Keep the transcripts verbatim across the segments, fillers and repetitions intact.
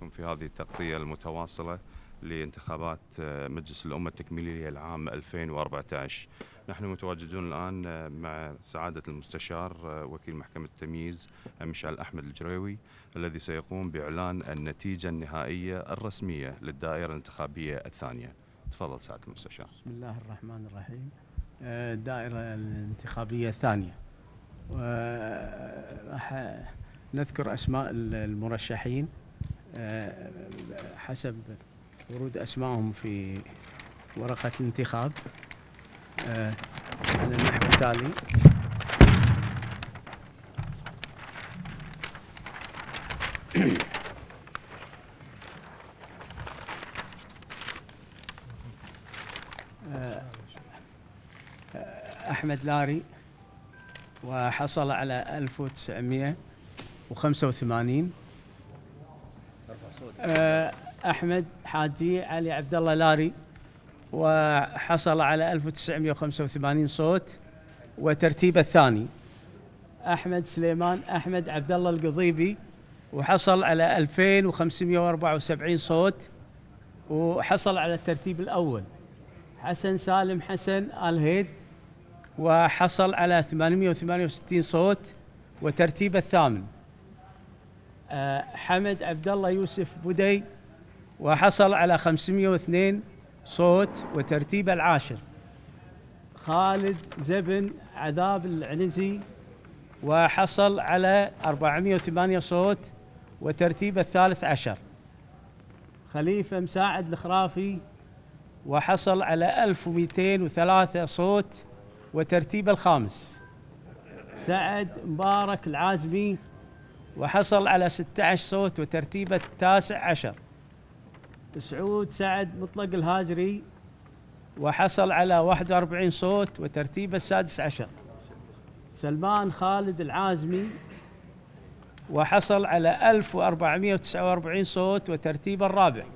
بكم في هذه التغطية المتواصلة لانتخابات مجلس الأمة التكميلية العام ألفين وأربعة عشر. نحن متواجدون الآن مع سعادة المستشار وكيل محكمة التمييز مشعل أحمد الجريوي الذي سيقوم بإعلان النتيجة النهائية الرسمية للدائرة الانتخابية الثانية. تفضل سعادة المستشار. بسم الله الرحمن الرحيم. الدائرة الانتخابية الثانية، وراح نذكر أسماء المرشحين حسب ورود أسمائهم في ورقة الانتخاب على النحو التالي. أحمد لاري وحصل على ألف وتسعمئة وخمسة وثمانين. أحمد حاجي علي عبد الله لاري وحصل على ألف وتسعمئة وخمسة وثمانين صوت وترتيبه الثاني. أحمد سليمان أحمد عبد الله القضيبي وحصل على ألفين وخمسمئة وأربعة وسبعين صوت وحصل على الترتيب الأول. حسن سالم حسن آل هيد وحصل على ثمانمئة وثمانية وستين صوت وترتيبه الثامن. أه حمد عبد الله يوسف بودي وحصل على خمسمئة واثنين صوت وترتيبه العاشر. خالد زبن عذاب العنزي وحصل على أربعمئة وثمانية صوت وترتيبه الثالث عشر. خليفة مساعد الخرافي وحصل على ألف ومئتين وثلاثة صوت وترتيبه الخامس. سعد مبارك العازمي وحصل على ستة عشر صوت وترتيبه التاسع عشر. سعود سعد مطلق الهاجري وحصل على واحد وأربعين صوت وترتيبه السادس عشر. سلمان خالد العازمي وحصل على ألف وأربعمئة وتسعة وأربعين صوت وترتيبه الرابع.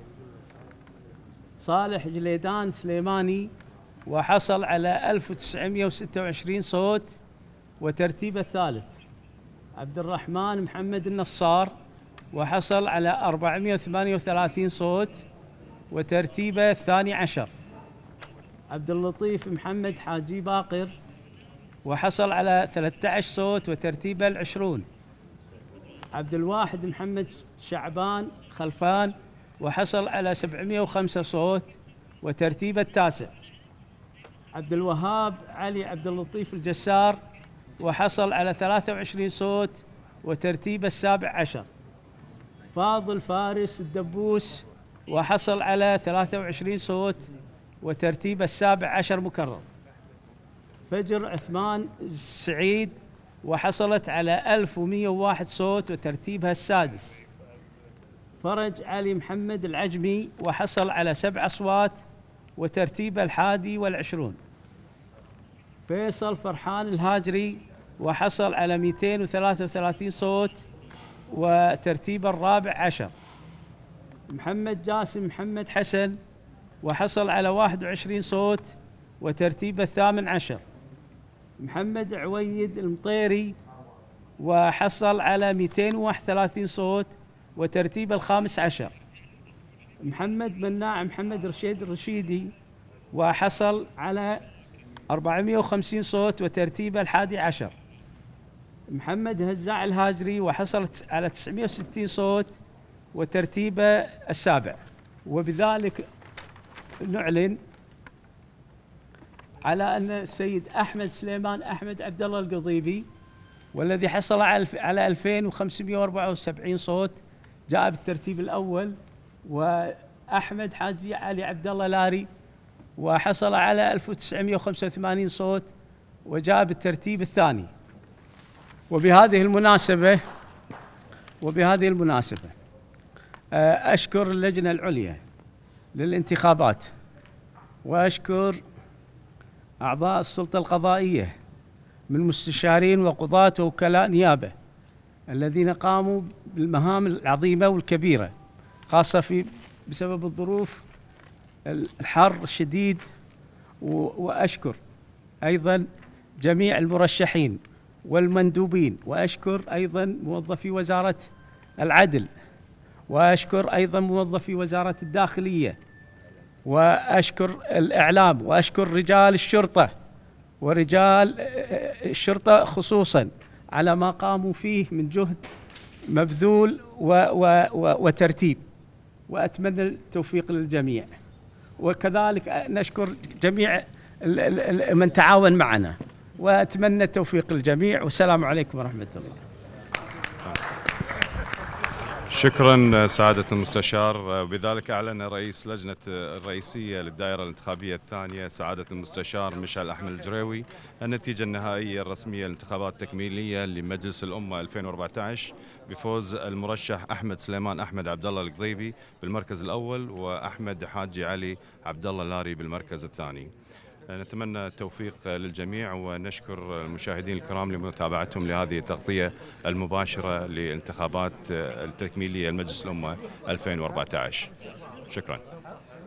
صالح جليدان سليماني وحصل على ألف وتسعمئة وستة وعشرين صوت وترتيبه الثالث. عبد الرحمن محمد النصار وحصل على أربعمئة وثمانية وثلاثين صوت وترتيبه الثاني عشر. عبد اللطيف محمد حاجي باقر وحصل على ثلاثة عشر صوت وترتيبه العشرون. عبد الواحد محمد شعبان خلفان وحصل على سبعمئة وخمسة صوت وترتيبه التاسع. عبد الوهاب علي عبد اللطيف الجسار وحصل على ثلاثة وعشرين صوت وترتيبه السابع عشر. فاضل فارس الدبوس وحصل على ثلاثة وعشرين صوت وترتيبه السابع عشر مكرر. فجر عثمان السعيد وحصلت على ألف ومئة وواحد صوت وترتيبها السادس. فرج علي محمد العجمي وحصل على سبع أصوات وترتيبه الحادي والعشرون. فيصل فرحان الهاجري وحصل على مئتين وثلاثة وثلاثين صوت وترتيبه الرابع عشر. محمد جاسم محمد حسن وحصل على واحد وعشرين صوت وترتيبه الثامن عشر. محمد عويد المطيري وحصل على مئتين وواحد وثلاثين صوت وترتيبه الخامس عشر. محمد مناع محمد رشيد الرشيدي وحصل على أربعمئة وخمسين صوت وترتيبه الحادي عشر. محمد هزاع الهاجري وحصل على تسعمئة وستين صوت وترتيبه السابع. وبذلك نعلن على أن السيد أحمد سليمان أحمد عبد الله القضيبي والذي حصل على ألفين وخمسمئة وأربعة وسبعين صوت جاء بالترتيب الأول. وأحمد حاجي علي عبد الله لاري وحصل على ألف وتسعمئة وخمسة وثمانين صوت وجاء بالترتيب الثاني. وبهذه المناسبة وبهذه المناسبة أشكر اللجنة العليا للانتخابات وأشكر أعضاء السلطة القضائية من مستشارين وقضاة ووكلاء نيابة الذين قاموا بالمهام العظيمة والكبيرة، خاصة في بسبب الظروف الحر الشديد. وأشكر أيضا جميع المرشحين والمندوبين، وأشكر أيضا موظفي وزارة العدل وأشكر أيضا موظفي وزارة الداخلية، وأشكر الإعلام، وأشكر رجال الشرطة ورجال الشرطة خصوصا على ما قاموا فيه من جهد مبذول و و و وترتيب، وأتمنى التوفيق للجميع. وكذلك نشكر جميع من تعاون معنا، وأتمنى التوفيق للجميع، والسلام عليكم ورحمة الله. شكرا سعادة المستشار. بذلك أعلن رئيس لجنة الرئيسية للدائرة الانتخابية الثانية سعادة المستشار مشعل أحمد الجريوي النتيجة النهائية الرسمية للانتخابات التكميلية لمجلس الأمة ألفين وأربعة عشر بفوز المرشح أحمد سليمان أحمد عبد الله القضيبي بالمركز الأول، وأحمد حاجي علي عبد الله اللاري بالمركز الثاني. نتمنى التوفيق للجميع، ونشكر المشاهدين الكرام لمتابعتهم لهذه التغطية المباشرة للانتخابات التكميلية لمجلس الأمة ألفين وأربعة عشر. شكرا.